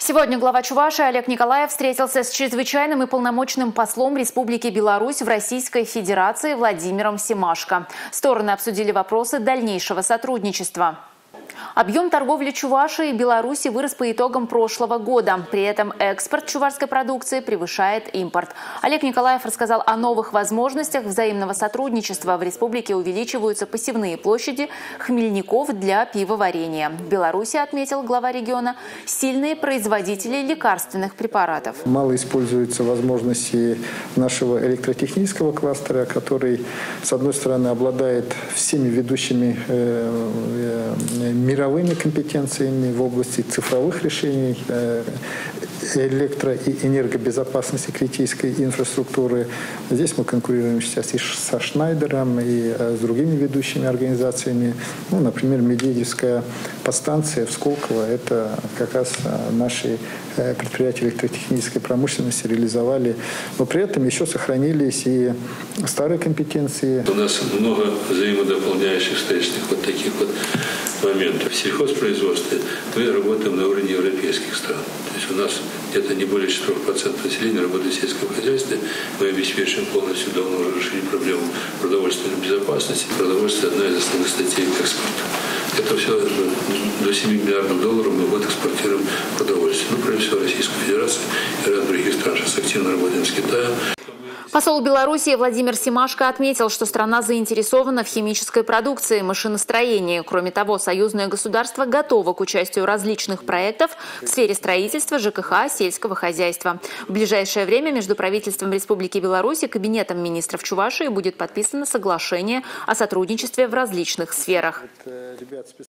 Сегодня глава Чувашии Олег Николаев встретился с чрезвычайным и полномочным послом Республики Беларусь в Российской Федерации Владимиром Семашко. Стороны обсудили вопросы дальнейшего сотрудничества. Объем торговли Чувашии и Беларуси вырос по итогам прошлого года. При этом экспорт чувашской продукции превышает импорт. Олег Николаев рассказал о новых возможностях взаимного сотрудничества. В республике увеличиваются посевные площади хмельников для пивоварения. В Беларуси, отметил глава региона, сильные производители лекарственных препаратов. Мало используются возможности нашего электротехнического кластера, который, с одной стороны, обладает всеми ведущими мировыми компетенциями в области цифровых решений, электро- и энергобезопасности критической инфраструктуры. Здесь мы конкурируем сейчас и со Шнайдером, и с другими ведущими организациями. Ну, например, Медведевская подстанция в Сколково – это как раз наши предприятия электротехнической промышленности реализовали. Но при этом еще сохранились и старые компетенции. У нас много взаимодополняющих встречных вот таких вот моментов. В сельхозпроизводстве мы работаем на уровне европейских стран. То есть у нас где-то не более 4% населения работает в сельском хозяйстве. Мы обеспечиваем полностью давно уже решили проблему продовольственной безопасности. Продовольствие – одна из основных статей экспорта. Это все до 7 миллиардов долларов мы в год экспортируем продовольствие. Ну, прежде всего, Российскую Федерацию и ряд других стран. Сейчас активно работаем с Китаем. Посол Беларуси Владимир Семашко отметил, что страна заинтересована в химической продукции, машиностроении. Кроме того, союзное государство готово к участию различных проектов в сфере строительства, ЖКХ, сельского хозяйства. В ближайшее время между правительством Республики Беларусь и Кабинетом министров Чувашии будет подписано соглашение о сотрудничестве в различных сферах.